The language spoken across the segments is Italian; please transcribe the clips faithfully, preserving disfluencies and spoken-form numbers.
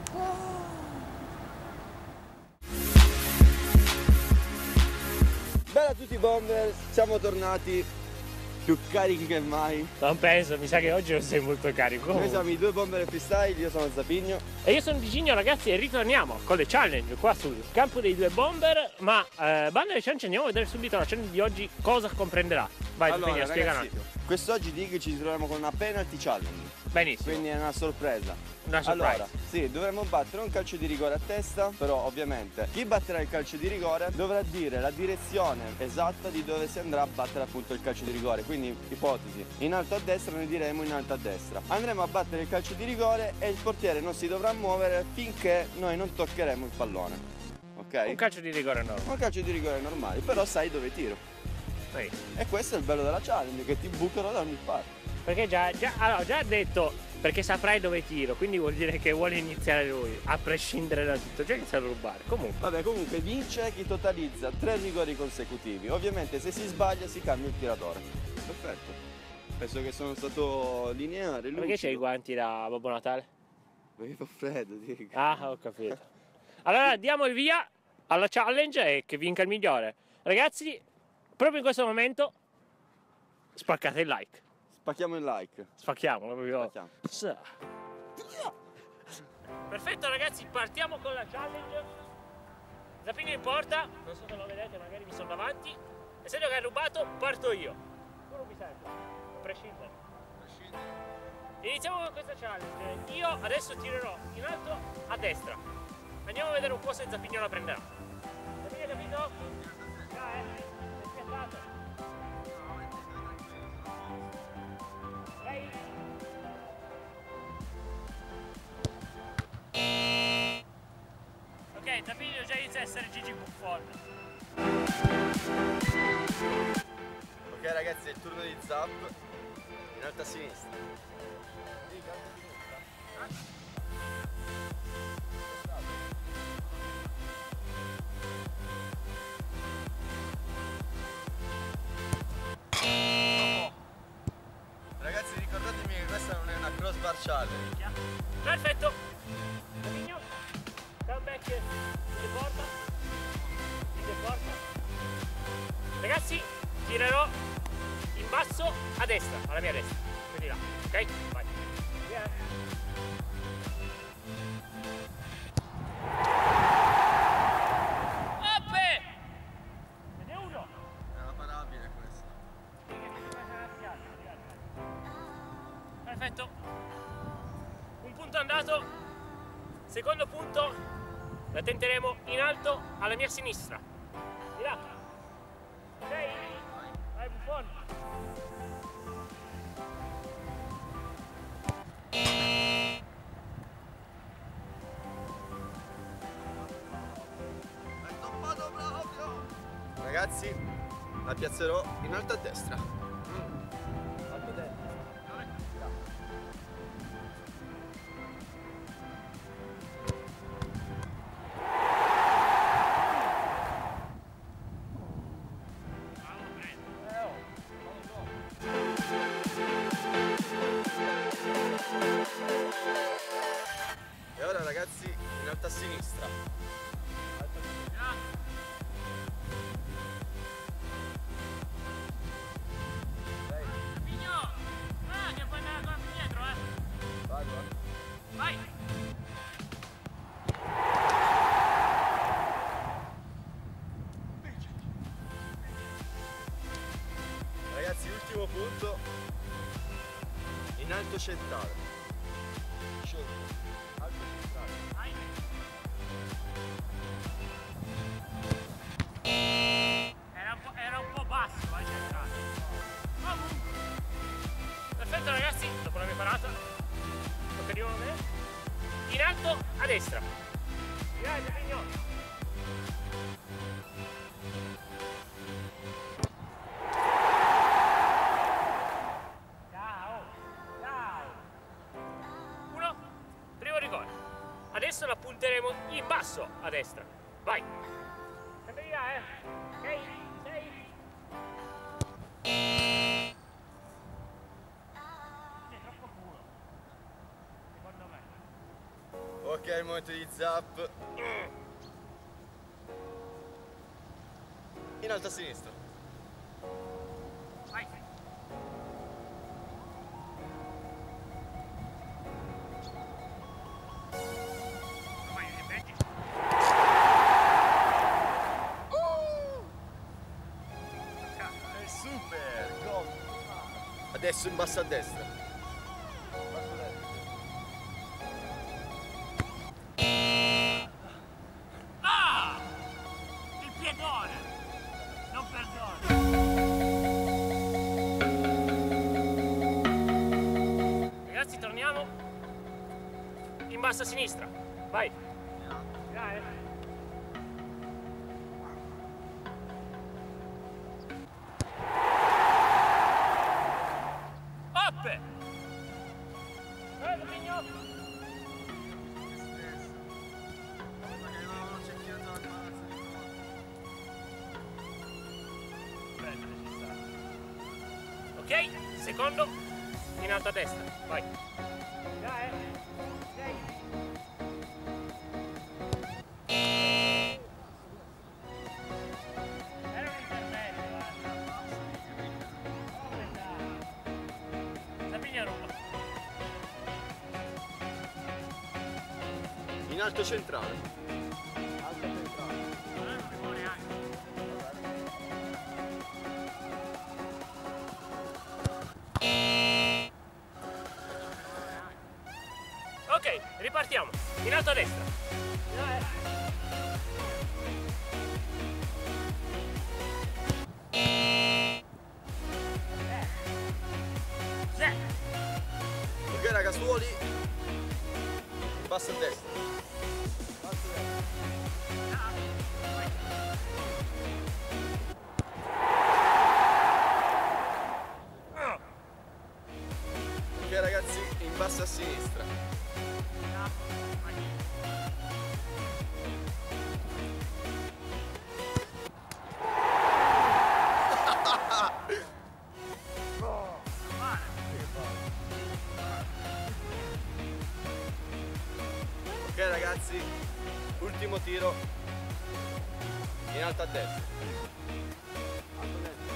Bella a tutti i bomber, siamo tornati più carichi che mai. Non penso, mi sa che oggi non sei molto carico. Noi siamo i due bomber freestyle, io sono Zapigno. E io sono Digigno, ragazzi, e ritorniamo con le challenge qua sul campo dei due bomber. Ma eh, banda alle challenge, andiamo a vedere subito la challenge di oggi cosa comprenderà. Vai, Allora, Zapigno, spiega un ragazzi, attimo. quest'oggi dico che ci troviamo con una penalty challenge. Benissimo. Quindi è una sorpresa. Una surprise. Allora, sì, dovremmo battere un calcio di rigore a testa, però ovviamente chi batterà il calcio di rigore dovrà dire la direzione esatta di dove si andrà a battere appunto il calcio di rigore. Quindi, ipotesi, in alto a destra noi diremo in alto a destra. Andremo a battere il calcio di rigore e il portiere non si dovrà muovere finché noi non toccheremo il pallone. Ok? Un calcio di rigore normale. Un calcio di rigore normale, però sai dove tiro. Sì. E questo è il bello della challenge, che ti bucano da ogni parte. Perché già, già, allora, già ha detto, perché saprai dove tiro, quindi vuol dire che vuole iniziare lui, a prescindere da tutto, già iniziato a rubare. Comunque. Vabbè, comunque vince chi totalizza tre rigori consecutivi. Ovviamente se si sbaglia si cambia il tiratore. Perfetto. Penso che sono stato lineare. Lucido. Perché c'hai i guanti da Babbo Natale? Perché fa freddo, dico. Ah, ho capito. Allora diamo il via alla challenge e che vinca il migliore. Ragazzi, proprio in questo momento spaccate il like. Spacchiamo il like. Spacchiamo proprio. Spacchiamo. Sì. Perfetto ragazzi, partiamo con la challenge. Zapino in porta, non so se lo vedete, magari mi sono davanti. Essendo che hai rubato, parto io. Tu non mi serve, a prescindere. Iniziamo con questa challenge. Io adesso tirerò in alto a destra. Andiamo a vedere un po' se Zapino la prenderà. Zapino, capito? Già, eh? Sei schiacciato. Ok, Zapino già inizia a essere Gigi Buffon. Ok ragazzi, è il turno di Zap. In alto a sinistra. Ragazzi, ricordatevi che questa non è una crossbar challenge. Perfetto. Zapino, comeback di porta. Di porta. Ragazzi, tirerò in basso a destra, alla mia destra. Quindi là, ok? Vai. Via. Oppe! Ce n'è uno. È una parabile questa. Perfetto. Un punto andato. Secondo punto la tenteremo in alto alla mia sinistra. Di là. Sei? Vai Buffon. È toppato proprio! Ragazzi, la piazzerò in alto a destra. Alto a destra. E ora ragazzi, in alto a sinistra. Alto a sinistra. Zapino! Ah, che puoi andare ancora più dietro, eh! Vado, eh. Vai! Ragazzi, ultimo punto. In alto centrale. Scelto. Alto centrale. Vai! Era un po', era un po' basso, vai centrale. Comunque. Perfetto ragazzi, dopo la mia parata. Tocca di nuovo a me. In alto a destra. Dai, Zapino! Adesso la punteremo in basso a destra. Vai! Sempre di là, eh! Ok? Sei? È troppo puro. Secondo me. Ok il momento di zap. In alto a sinistra. Vai. Vai, ripeti. È super! Go! Adesso in basso a destra. Basso a destra. Ah! Il piedone! Non perdono! Ragazzi, torniamo in basso a sinistra. Vai! Dai. Oppe! Eh, Zapigno! Ok, secondo in alto a destra, vai. Dai, dai. Era un intervento, guarda. Come dai? Zapigna ruba. In alto centrale. Alto centrale. Non è un rumore anche. Ok, ripartiamo. In alto a destra. Dai. Sì. Ok ragazzuoli. Basso a destra. Basso a destra. Ok ragazzi, in basso a sinistra. Ok ragazzi, ultimo tiro in alto a destra. Alto a destra.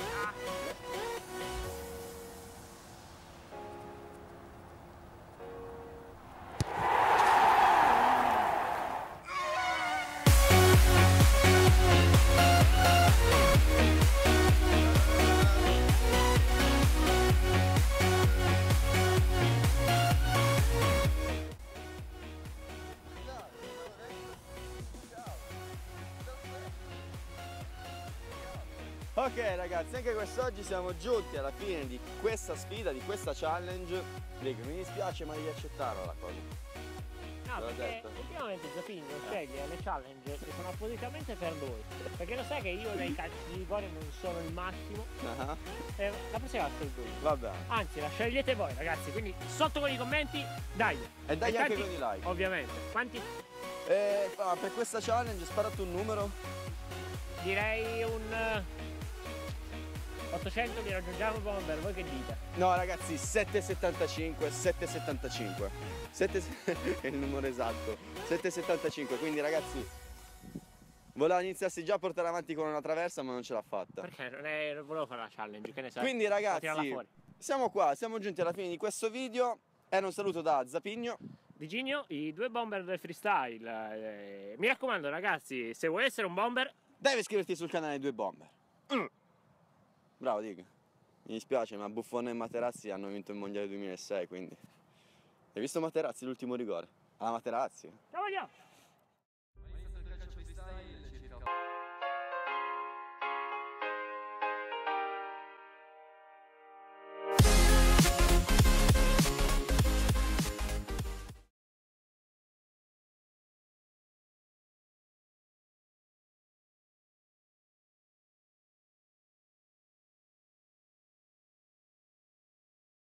Ok ragazzi, anche quest'oggi siamo giunti alla fine di questa sfida, di questa challenge. Rick, mi dispiace ma devi accettarla la cosa. No, L'ho perché detto. ultimamente Zapigno sceglie le challenge che sono appositamente per lui. Perché lo sai che io nei calci di rigore non sono il massimo. Uh-huh. E la prossima la sceglie lui. Va bene. Anzi, la scegliete voi ragazzi, quindi sotto con i commenti dai. E dai E anche tanti- con i like. Ovviamente. Quanti? E, ah, per questa challenge sparate un numero. Direi un eh, ottocento li raggiungiamo bomber, voi che dite? No ragazzi, sette virgola settantacinque, sette virgola settantacinque. sette è il numero esatto. sette virgola settantacinque, quindi ragazzi voleva iniziarsi già a portare avanti con una traversa ma non ce l'ha fatta. Perché non, è, non volevo fare la challenge, che ne sai? Quindi Tirarla ragazzi, fuori. siamo qua, siamo giunti alla fine di questo video. Era un saluto da Zapigno. Di Gigno, i due bomber del freestyle. Eh, mi raccomando ragazzi, se vuoi essere un bomber, Devi iscriverti sul canale due Bomber. Mm. Bravo Dig. Mi dispiace ma Buffon e Materazzi hanno vinto il mondiale duemilasei, quindi. Hai visto Materazzi l'ultimo rigore? Alla Materazzi. ciao voglio!